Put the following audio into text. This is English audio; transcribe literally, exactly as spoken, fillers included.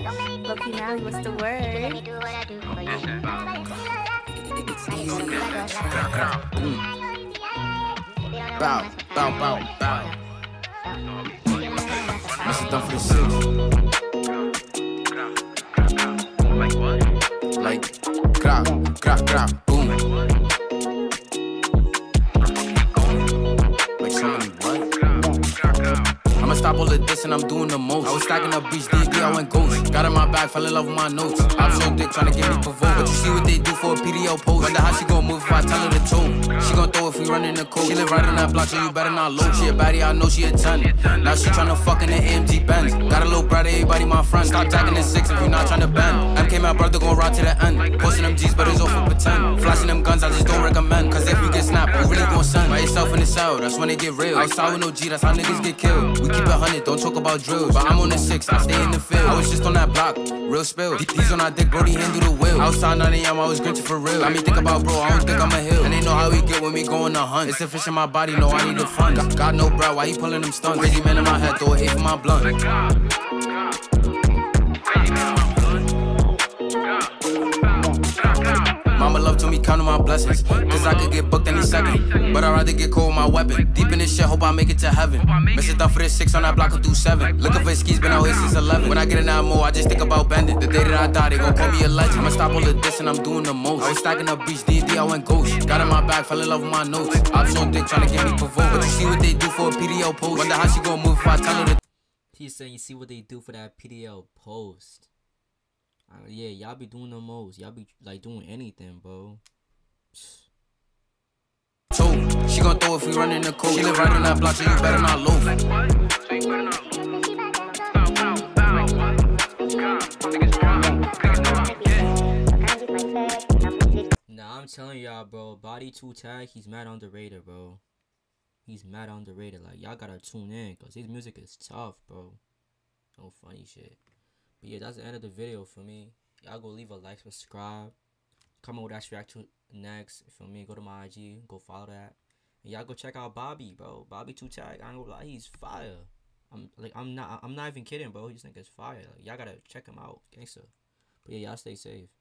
Loki now, what's the word? Bow, bow, bow, bow. Must have done for the city. Like what? Like, grab, grab, grab, boom. Like so many what? I'ma stop all of this and I'm doing the most. I was stacking up beach, D D, I went ghost. Got in my bag, fell in love with my notes. I'm so dick trying to get me provoked. But you see what they do for a P D L post. Wonder how she gon' move if I tell her the tote. She gon' throw if we run in the coast. She live right on that block, so you better not load. She a baddie, I know she a ten. Now she tryna fuck in the A M G Benz. Got a little brother, everybody my friend. Stop tagging the six if you not tryna bend. M K my brother gon' ride to the end. Posting them G's, but it's all for pretend. Flashing them guns, I just don't recommend. Cause if you get snapped, you really gon' send. By yourself in the cell, that's when they get real. Outside with no G, that's how niggas get killed. We keep it hundred, don't talk about drills. But I'm on the six, I stay in the field. I was just on that block, real spill. He's on our dick, Brody handle the wheel. Outside nine A M, I was gritty for real. Got me think about bro, I don't think I'm a hill. And they know how we get when we go on the hunt. It's a fish in my body, no, I need the fun. Got, got no bro, why he pulling them stunts? Crazy man in my head, throw a eight for my blunt. Mama love told me count on my blessings, cause I could get booked any second. But I'd rather get cold with my weapon. Deep in this shit, hope I make it to heaven. Miss it down for this six on that block, I'll do seven. Looking for skis, been out here since eleven. When I get in that mode, I just think about bending. The day that I die, they gon' call me a legend. I'ma stop all of this and I'm doing the most. I was stacking up beach, D D, I went ghost. Got in my bag, fell in love with my notes. I'm so dick trying to get me provoked. But you see what they do for a P D L post. Wonder how she gon' move if I tell her to. He's saying you see what they do for that P D L post. Uh, yeah, y'all be doing the most. Y'all be like doing anything, bro. So, she gon' throw if we run in the coast. She live right on that block, so you better not loaf. Nah, I'm telling y'all, bro. Body TooTact, he's mad underrated, bro. He's mad underrated. Like, y'all gotta tune in, cause his music is tough, bro. No funny shit. But yeah, that's the end of the video for me. Y'all go leave a like, subscribe. Comment with that reaction next. For me, go to my I G, go follow that. And y'all go check out Bobby, bro. Bobby TooTact. I ain't gonna lie, he's fire. I'm like, I'm not, I'm not even kidding, bro. This nigga's fire. Like, y'all gotta check him out, gangster. But yeah, y'all stay safe.